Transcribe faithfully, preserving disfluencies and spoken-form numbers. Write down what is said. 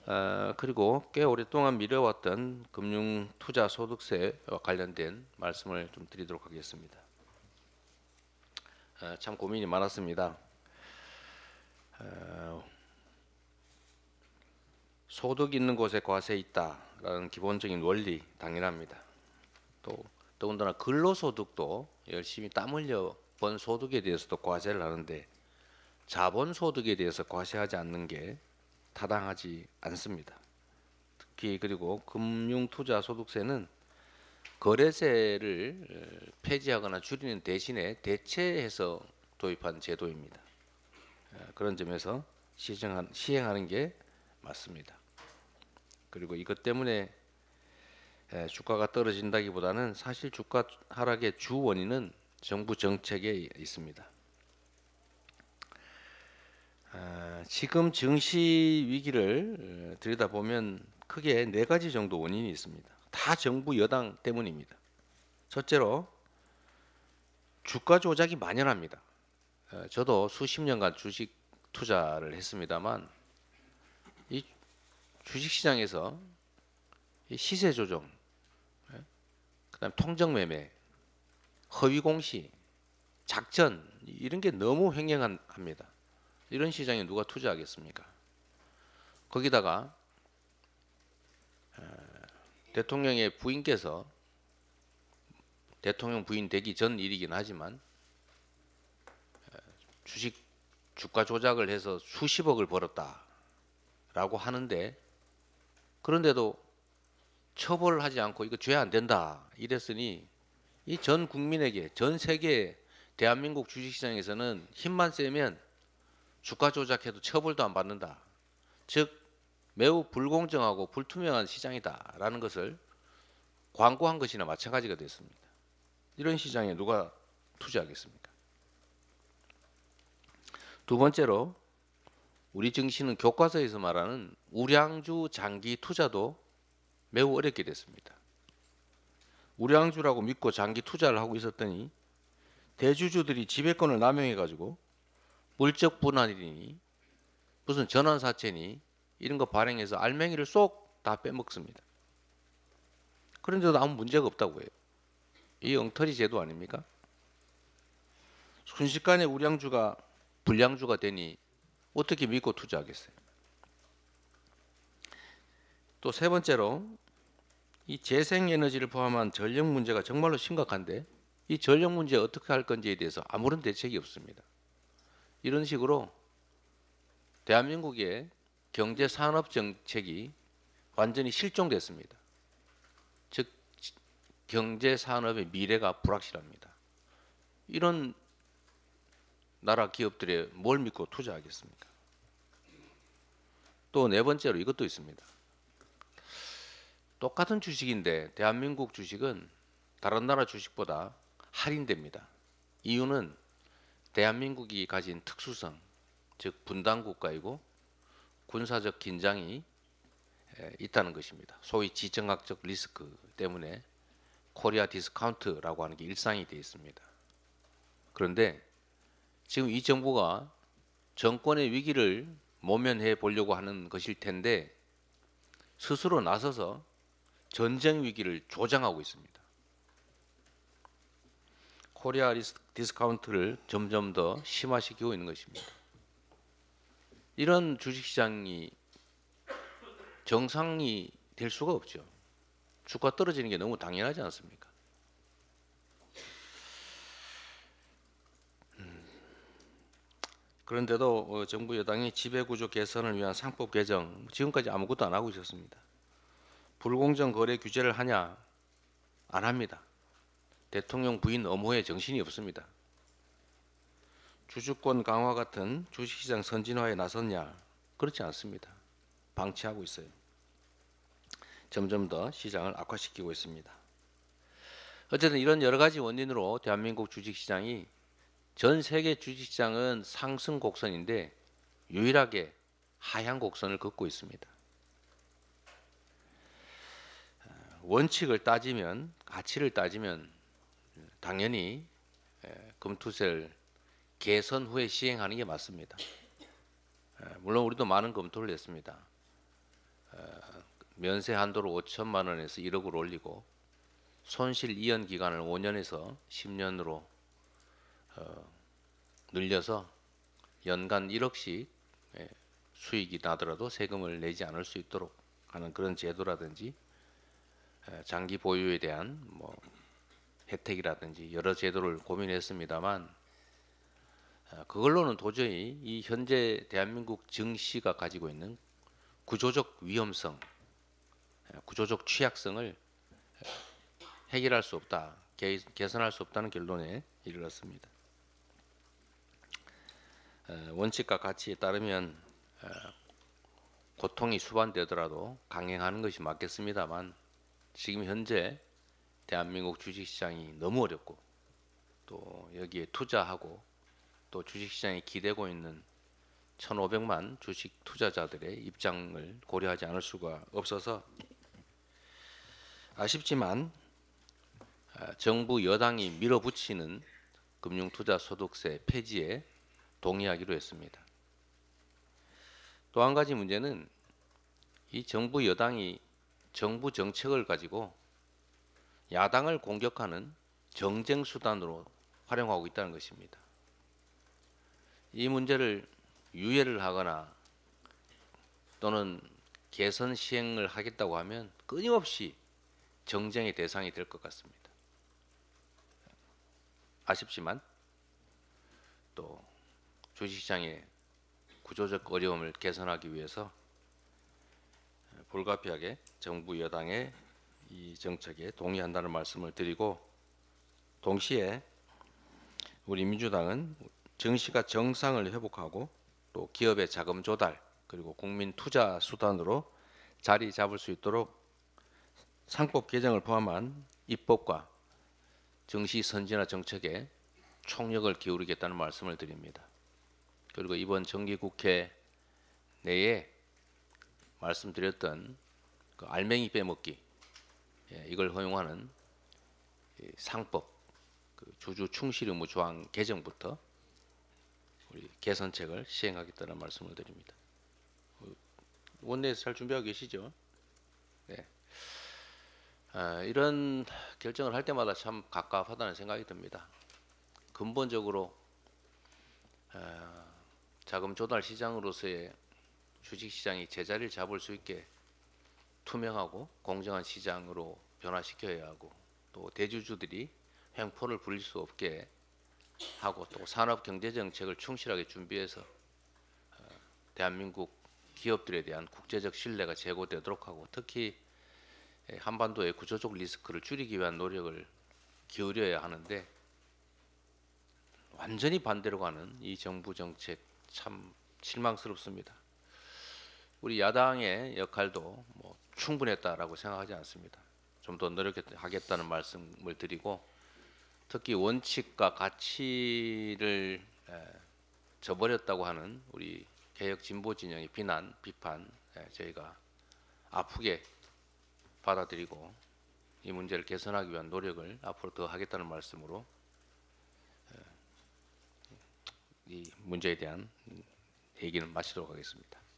어, 그리고 꽤 오랫동안 미뤄왔던 금융투자소득세와 관련된 말씀을 좀 드리도록 하겠습니다. 어, 참 고민이 많았습니다. 어, 소득 있는 곳에 과세 있다라는 기본적인 원리 당연합니다. 또 더군다나 근로소득도 열심히 땀 흘려 번 소득에 대해서도 과세를 하는데 자본소득에 대해서 과세하지 않는 게 타당하지 않습니다. 특히 그리고 금융투자소득세는 거래세를 폐지하거나 줄이는 대신에 대체해서 도입한 제도입니다. 그런 점에서 시행하는 게 맞습니다. 그리고 이것 때문에 주가가 떨어진다기보다는 사실 주가 하락의 주 원인은 정부 정책에 있습니다. 지금 증시 위기를 들여다보면 크게 네 가지 정도 원인이 있습니다. 다 정부 여당 때문입니다. 첫째로 주가 조작이 만연합니다. 저도 수십 년간 주식 투자를 했습니다만 이 주식시장에서 시세 조정, 그다음 통정 매매, 허위 공시, 작전 이런 게 너무 횡행합니다. 이런 시장에 누가 투자하겠습니까? 거기다가 대통령의 부인께서 대통령 부인 되기 전 일이긴 하지만 주식 주가 조작을 해서 수십억을 벌었다라고 하는데 그런데도 처벌을 하지 않고 이거 죄 안 된다 이랬으니 이 전 국민에게 전 세계 대한민국 주식시장에서는 힘만 세면 주가 조작해도 처벌도 안 받는다. 즉 매우 불공정하고 불투명한 시장이다라는 것을 광고한 것이나 마찬가지가 됐습니다. 이런 시장에 누가 투자하겠습니까? 두 번째로 우리 증시는 교과서에서 말하는 우량주 장기 투자도 매우 어렵게 됐습니다. 우량주라고 믿고 장기 투자를 하고 있었더니 대주주들이 지배권을 남용해 가지고 물적 분할이니 무슨 전환사채니 이런 거 발행해서 알맹이를 쏙 다 빼먹습니다. 그런데도 아무 문제가 없다고 해요. 이 엉터리 제도 아닙니까? 순식간에 우량주가 불량주가 되니 어떻게 믿고 투자하겠어요? 또 세 번째로 이 재생에너지를 포함한 전력 문제가 정말로 심각한데 이 전력 문제 어떻게 할 건지에 대해서 아무런 대책이 없습니다. 이런 식으로 대한민국의 경제 산업 정책이 완전히 실종됐습니다. 즉 경제 산업의 미래가 불확실합니다. 이런 나라 기업들에 뭘 믿고 투자하겠습니까? 또 네 번째로 이것도 있습니다. 똑같은 주식인데 대한민국 주식은 다른 나라 주식보다 할인됩니다. 이유는 대한민국이 가진 특수성, 즉 분단 국가이고 군사적 긴장이 있다는 것입니다. 소위 지정학적 리스크 때문에 코리아 디스카운트라고 하는 게 일상이 되어 있습니다. 그런데 지금 이 정부가 정권의 위기를 모면해 보려고 하는 것일 텐데 스스로 나서서 전쟁 위기를 조장하고 있습니다. 코리아 디스카운트를 점점 더 심화시키고 있는 것입니다. 이런 주식시장이 정상이 될 수가 없죠. 주가 떨어지는 게 너무 당연하지 않습니까? 음, 그런데도 정부 여당이 지배구조 개선을 위한 상법 개정 지금까지 아무것도 안 하고 있었습니다. 불공정 거래 규제를 하냐? 안 합니다. 대통령 부인 엄호에 정신이 없습니다. 주주권 강화 같은 주식시장 선진화에 나섰냐? 그렇지 않습니다. 방치하고 있어요. 점점 더 시장을 악화시키고 있습니다. 어쨌든 이런 여러 가지 원인으로 대한민국 주식시장이 전 세계 주식시장은 상승 곡선인데 유일하게 하향 곡선을 긋고 있습니다. 원칙을 따지면 가치를 따지면 당연히 금투세를 개선 후에 시행하는 게 맞습니다. 물론 우리도 많은 검토를 했습니다. 면세 한도를 오천만 원에서 일억으로 올리고 손실 이연 기간을 오 년에서 십 년으로 어, 늘려서 연간 일억씩 예, 수익이 나더라도 세금을 내지 않을 수 있도록 하는 그런 제도라든지 에, 장기 보유에 대한 뭐 혜택이라든지 여러 제도를 고민했습니다만 어, 그걸로는 도저히 이 현재 대한민국 증시가 가지고 있는 구조적 위험성, 에, 구조적 취약성을 해결할 수 없다, 개, 개선할 수 없다는 결론에 이르렀습니다. 에, 원칙과 가치에 따르면 에, 고통이 수반되더라도 강행하는 것이 맞겠습니다만 지금 현재 대한민국 주식시장이 너무 어렵고 또 여기에 투자하고 또 주식시장에 기대고 있는 천오백만 주식 투자자들의 입장을 고려하지 않을 수가 없어서 아쉽지만 정부 여당이 밀어붙이는 금융투자소득세 폐지에 동의하기로 했습니다. 또 한 가지 문제는 이 정부 여당이 정부 정책을 가지고 야당을 공격하는 정쟁 수단으로 활용하고 있다는 것입니다. 이 문제를 유예를 하거나 또는 개선 시행을 하겠다고 하면 끊임없이 정쟁의 대상이 될 것 같습니다. 아쉽지만 또 주식시장의 구조적 어려움을 개선하기 위해서 불가피하게 정부 여당의 이 정책에 동의한다는 말씀을 드리고 동시에 우리 민주당은 증시가 정상을 회복하고 또 기업의 자금 조달 그리고 국민 투자 수단으로 자리 잡을 수 있도록 상법 개정을 포함한 입법과 증시 선진화 정책에 총력을 기울이겠다는 말씀을 드립니다. 그리고 이번 정기국회 내에 말씀드렸던 그 알맹이 빼먹기, 예, 이걸 허용하는 상법, 그 주주 충실 의무 조항 개정부터 우리 개선책을 시행하겠다는 말씀을 드립니다. 원내에서 잘 준비하고 계시죠? 네. 아, 이런 결정을 할 때마다 참 갑갑하다는 생각이 듭니다. 근본적으로 아, 자금 조달 시장으로서의 주식시장이 제자리를 잡을 수 있게 투명하고 공정한 시장으로 변화시켜야 하고 또 대주주들이 횡포를 부릴 수 없게 하고 또 산업 경제 정책을 충실하게 준비해서 대한민국 기업들에 대한 국제적 신뢰가 제고되도록 하고 특히 한반도의 구조적 리스크를 줄이기 위한 노력을 기울여야 하는데 완전히 반대로 가는 이 정부 정책 참 실망스럽습니다. 우리 야당의 역할도 뭐 충분했다라고 생각하지 않습니다. 좀 더 노력하겠다는 말씀을 드리고 특히 원칙과 가치를 저버렸다고 하는 우리 개혁 진보 진영의 비난, 비판 저희가 아프게 받아들이고 이 문제를 개선하기 위한 노력을 앞으로 더 하겠다는 말씀으로 이 문제에 대한 얘기는 마치도록 하겠습니다.